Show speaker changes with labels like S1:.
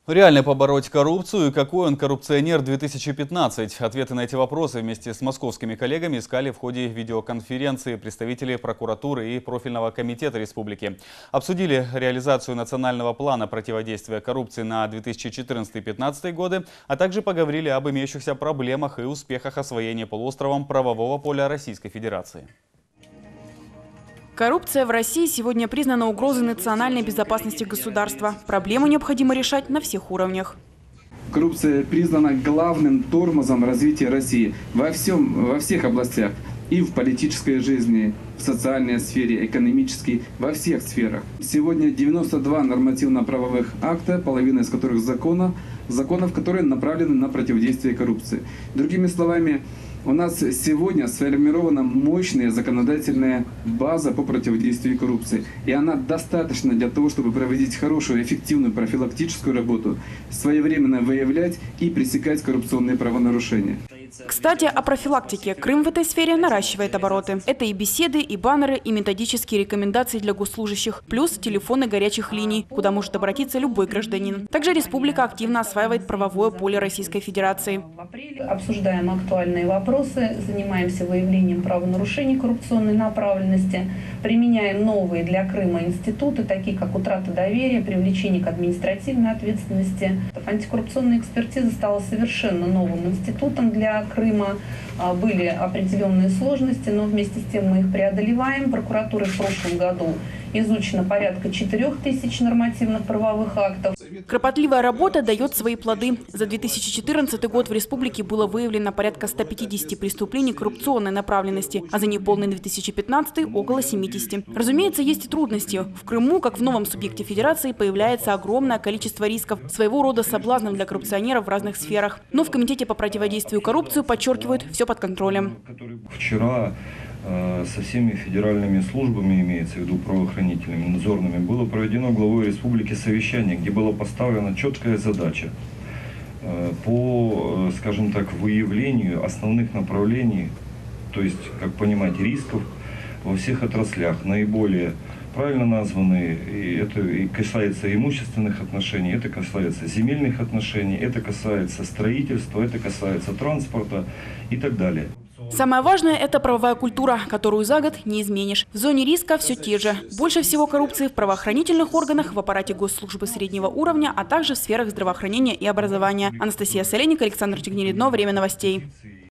S1: Реально побороть коррупцию и какой он коррупционер-2015? Ответы на эти вопросы вместе с московскими коллегами искали в ходе видеоконференции представители прокуратуры и профильного комитета республики. Обсудили реализацию национального плана противодействия коррупции на 2014-2015 годы, а также поговорили об имеющихся проблемах и успехах освоения полуостровом правового поля Российской Федерации.
S2: Коррупция в России сегодня признана угрозой национальной безопасности государства. Проблему необходимо решать на всех уровнях.
S3: Коррупция признана главным тормозом развития России во всех областях. И в политической жизни, в социальной сфере, экономической, во всех сферах. Сегодня 92 нормативно-правовых акта, половина из которых законов, которые направлены на противодействие коррупции. Другими словами, у нас сегодня сформирована мощная законодательная база по противодействию коррупции. И она достаточна для того, чтобы проводить хорошую, эффективную профилактическую работу, своевременно выявлять и пресекать коррупционные правонарушения.
S2: Кстати, о профилактике. Крым в этой сфере наращивает обороты. Это и беседы, и баннеры, и методические рекомендации для госслужащих. Плюс телефоны горячих линий, куда может обратиться любой гражданин. Также республика активно осваивает правовое поле Российской Федерации.
S4: В апреле обсуждаем актуальные вопросы, занимаемся выявлением правонарушений коррупционной направленности, применяем новые для Крыма институты, такие как утрата доверия, привлечение к административной ответственности. Антикоррупционная экспертиза стала совершенно новым институтом для Крыма. Были определенные сложности, но вместе с тем мы их преодолеваем. Прокуратурой в прошлом году изучено порядка 4000 нормативных правовых актов.
S2: Кропотливая работа дает свои плоды. За 2014 год в республике было выявлено порядка 150 преступлений коррупционной направленности, а за неполный 2015 – около 70. Разумеется, есть и трудности. В Крыму, как в новом субъекте федерации, появляется огромное количество рисков, своего рода соблазнов для коррупционеров в разных сферах. Но в Комитете по противодействию коррупции подчеркивают, все под контролем.
S5: Вчера со всеми федеральными службами, имеется в виду правоохранительными, надзорными, было проведено главой республики совещание, где была поставлена четкая задача по, скажем так, выявлению основных направлений, то есть, как понимать, рисков во всех отраслях, наиболее правильно названы, и это и касается имущественных отношений, это касается земельных отношений, это касается строительства, это касается транспорта и так далее.
S2: Самое важное – это правовая культура, которую за год не изменишь. В зоне риска все те же. Больше всего коррупции в правоохранительных органах, в аппарате госслужбы среднего уровня, а также в сферах здравоохранения и образования. Анастасия Соленик, Александр Тигнеридно. Время новостей.